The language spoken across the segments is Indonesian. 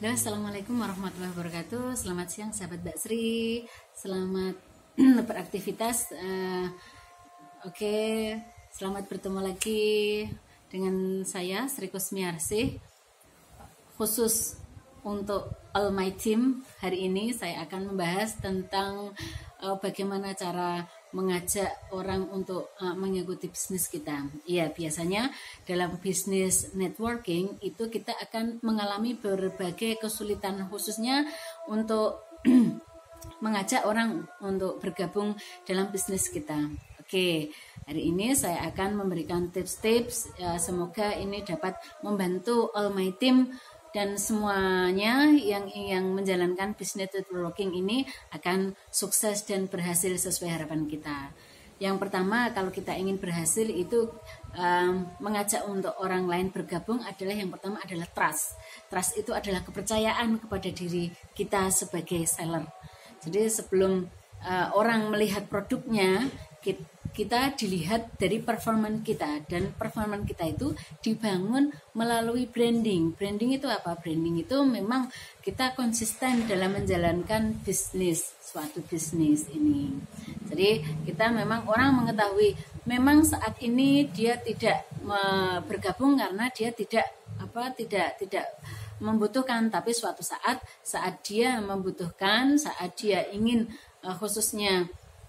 Halo, assalamualaikum warahmatullahi wabarakatuh. Selamat siang, sahabat Mbak Sri. Selamat beraktivitas. Oke, selamat bertemu lagi dengan saya Sri Kusmiarsih. Khusus untuk all my team, hari ini saya akan membahas tentang bagaimana cara mengajak orang untuk mengikuti bisnis kita. Iya, biasanya dalam bisnis networking itu kita akan mengalami berbagai kesulitan, khususnya untuk mengajak orang untuk bergabung dalam bisnis kita. Oke, hari ini saya akan memberikan tips-tips, semoga ini dapat membantu all my team dan semuanya yang menjalankan bisnis networking ini akan sukses dan berhasil sesuai harapan kita. Yang pertama, kalau kita ingin berhasil itu mengajak untuk orang lain bergabung adalah yang pertama adalah trust. Trust itu adalah kepercayaan kepada diri kita sebagai seller. Jadi sebelum orang melihat produknya, kita dilihat dari performan kita, dan performan kita itu dibangun melalui branding. Branding itu apa? Branding itu memang kita konsisten dalam menjalankan bisnis, suatu bisnis ini. Jadi kita memang orang mengetahui memang saat ini dia tidak bergabung karena dia tidak membutuhkan, tapi suatu saat dia membutuhkan, saat dia ingin khususnya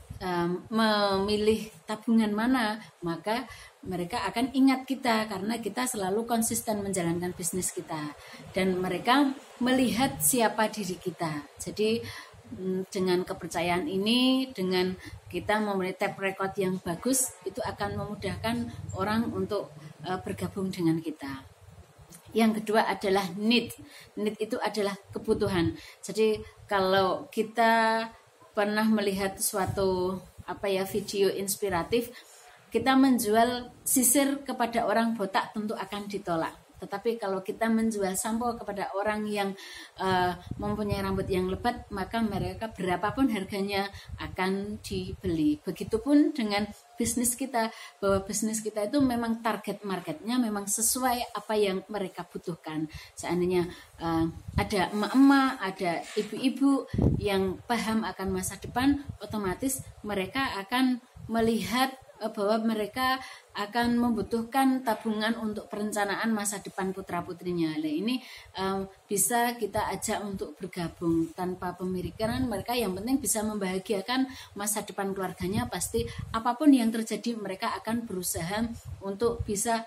memilih tabungan mana, maka mereka akan ingat kita karena kita selalu konsisten menjalankan bisnis kita, dan mereka melihat siapa diri kita. Jadi dengan kepercayaan ini, dengan kita memiliki track record yang bagus, itu akan memudahkan orang untuk bergabung dengan kita. Yang kedua adalah need. Need itu adalah kebutuhan. Jadi kalau kita pernah melihat suatu video inspiratif, kita menjual sisir kepada orang botak tentu akan ditolak. Tetapi kalau kita menjual sampo kepada orang yang mempunyai rambut yang lebat, maka mereka berapapun harganya akan dibeli. Begitupun dengan bisnis kita, bahwa bisnis kita itu memang target marketnya memang sesuai apa yang mereka butuhkan. Seandainya ada emak-emak, ada ibu-ibu yang paham akan masa depan, otomatis mereka akan melihat bahwa mereka akan membutuhkan tabungan untuk perencanaan masa depan putra-putrinya. Nah, ini bisa kita ajak untuk bergabung tanpa pemikiran mereka, yang penting bisa membahagiakan masa depan keluarganya. Pasti apapun yang terjadi mereka akan berusaha untuk bisa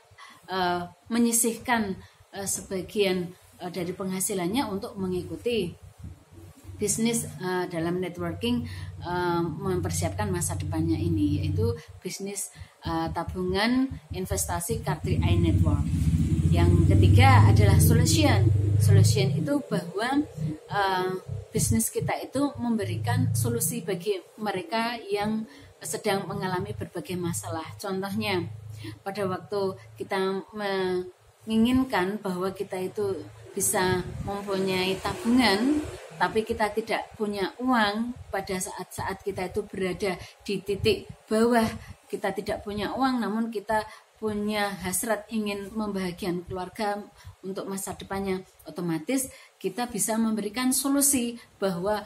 menyisihkan sebagian dari penghasilannya untuk mengikuti bisnis dalam networking, mempersiapkan masa depannya ini, yaitu bisnis tabungan investasi Cartry I Network. Yang ketiga adalah solution. Solution itu bahwa bisnis kita itu memberikan solusi bagi mereka yang sedang mengalami berbagai masalah. Contohnya, pada waktu kita menginginkan bahwa kita itu bisa mempunyai tabungan, tapi kita tidak punya uang pada saat kita itu berada di titik bawah, kita tidak punya uang, namun kita punya hasrat ingin membahagiakan keluarga untuk masa depannya, otomatis kita bisa memberikan solusi bahwa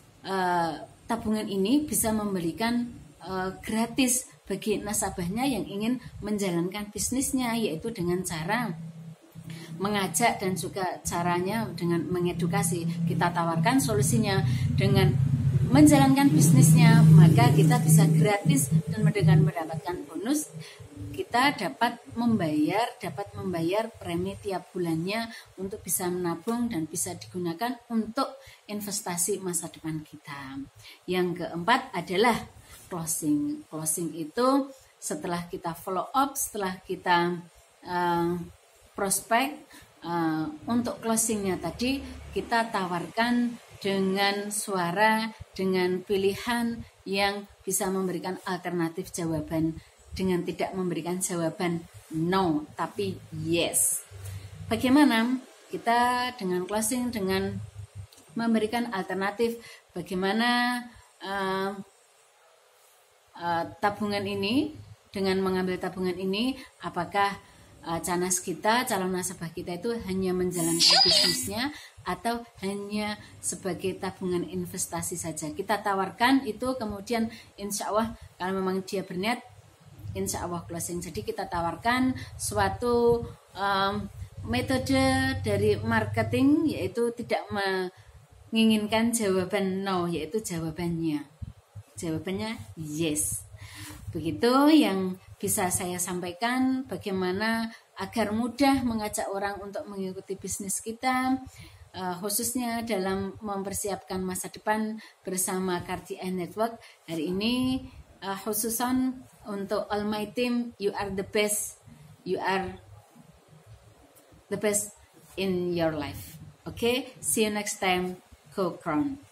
tabungan ini bisa memberikan gratis bagi nasabahnya yang ingin menjalankan bisnisnya, yaitu dengan cara mengajak dan juga caranya dengan mengedukasi. Kita tawarkan solusinya dengan menjalankan bisnisnya, maka kita bisa gratis, dan dengan mendapatkan bonus kita dapat membayar premi tiap bulannya untuk bisa menabung dan bisa digunakan untuk investasi masa depan kita. Yang keempat adalah closing. Closing itu setelah kita follow up, setelah kita prospek, untuk closingnya tadi kita tawarkan dengan suara, dengan pilihan yang bisa memberikan alternatif jawaban, dengan tidak memberikan jawaban no, tapi yes. Bagaimana kita dengan closing, dengan memberikan alternatif bagaimana tabungan ini, dengan mengambil tabungan ini, apakah canas kita, calon nasabah kita itu hanya menjalankan bisnisnya atau hanya sebagai tabungan investasi saja. Kita tawarkan itu, kemudian insya Allah kalau memang dia berniat, insya Allah closing. Jadi kita tawarkan suatu metode dari marketing, yaitu tidak menginginkan jawaban no, yaitu jawabannya yes. Begitu yang bisa saya sampaikan, bagaimana agar mudah mengajak orang untuk mengikuti bisnis kita, khususnya dalam mempersiapkan masa depan bersama KRDI Network. Hari ini khususan untuk all my team, you are the best in your life. Okay, see you next time. Go Crown.